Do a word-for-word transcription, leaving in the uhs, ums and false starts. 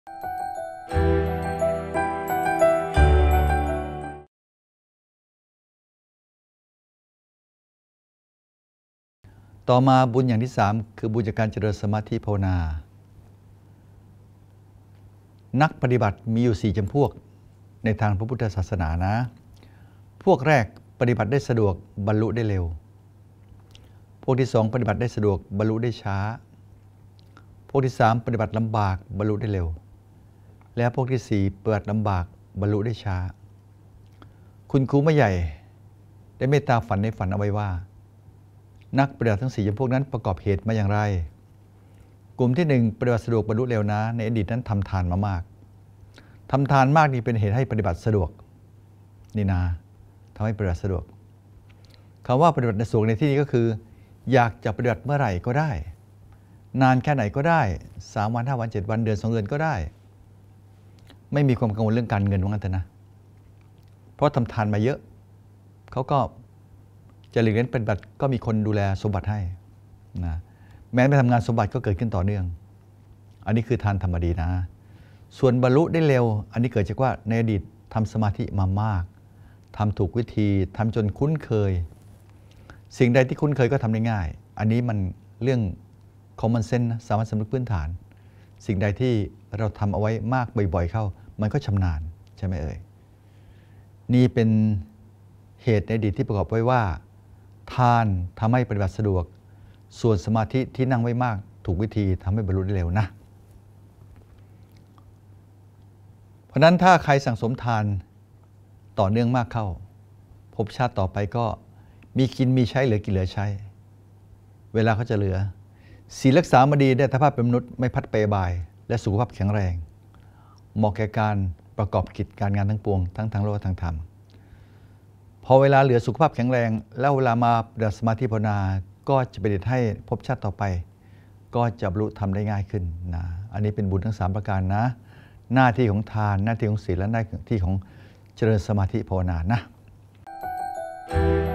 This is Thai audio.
ต่อมาบุญอย่างที่สามคือบุญจากการเจริญสมาธิภาวนา นักปฏิบัติมีอยู่สี่จำพวกในทางพระพุทธศาสนานะพวกแรกปฏิบัติได้สะดวกบรรลุได้เร็วพวกที่สองปฏิบัติได้สะดวกบรรลุได้ช้าพวกที่สามปฏิบัติลำบากบรรลุได้เร็วและพวกที่สี่ปฏิบัติลำบากบรรลุได้ช้าคุณครูไม่ใหญ่ได้เมตตาฝันในฝันเอาไว้ว่านักปฏิบัติทั้งสี่จำพวกนั้นประกอบเหตุมาอย่างไรกลุ่มที่หนึ่งปฏิบัติสะดวกบรรลุเร็วนะในอดีตนั้นทำทานมามากทำทานมากนี่เป็นเหตุให้ปฏิบัติสะดวกนี่นะทำให้ปฏิบัติสะดวกคำว่าปฏิบัติสะดวกในที่นี้ก็คืออยากจะปฏิบัติเมื่อไหร่ก็ได้นานแค่ไหนก็ได้สามวันห้าวันเจ็ดวันเดือนสองเดือนก็ได้ไม่มีความกังวลเรื่องการเงินว่างั้นเถอะนะเพราะทำทานมาเยอะเขาก็จะหลีกเล่นปฏิบัติก็มีคนดูแลสมบัติให้นะแม้ไม่ทำงานสมบัติก็เกิดขึ้นต่อเนื่องอันนี้คือทานธรรมดีนะส่วนบรรลุได้เร็วอันนี้เกิดจากว่าในอดีตทำสมาธิมามากทำถูกวิธีทำจนคุ้นเคยสิ่งใดที่คุ้นเคยก็ทำได้ง่ายอันนี้มันเรื่องcommon senseนะสามัญสำนึกพื้นฐานสิ่งใดที่เราทำเอาไว้มากบ่อยๆเข้ามันก็ชำนาญใช่ไหมเอ่ยนี่เป็นเหตุในอดีตที่ประกอบไว้ว่าทานทำให้ปฏิบัติสะดวกส่วนสมาธิที่นั่งไว้มากถูกวิธีทำให้บรรลุได้เร็วนะเพราะนั้นถ้าใครสั่งสมทานต่อเนื่องมากเข้าภพชาติต่อไปก็มีกินมีใช้เหลือกินเหลือใช้เวลาเขาจะเหลือศีลรักษามาดีได้สภาพเป็นมนุษย์ไม่พัดไปบายและสุขภาพแข็งแรงเหมาะแก่การประกอบกิจการงานทั้งปวงทั้งทางโลกทางธรรมพอเวลาเหลือสุขภาพแข็งแรงแล้วเวลามาปฏิบัติสมาธิภาวนาก็จะเป็นเหตุให้ภพชาติต่อไปก็จะบรรลุธรรมได้ง่ายขึ้นนะอันนี้เป็นบุญทั้งสามประการนะหน้าที่ของทานหน้าที่ของศีลและหน้าที่ของเจริญสมาธิภาวนานะ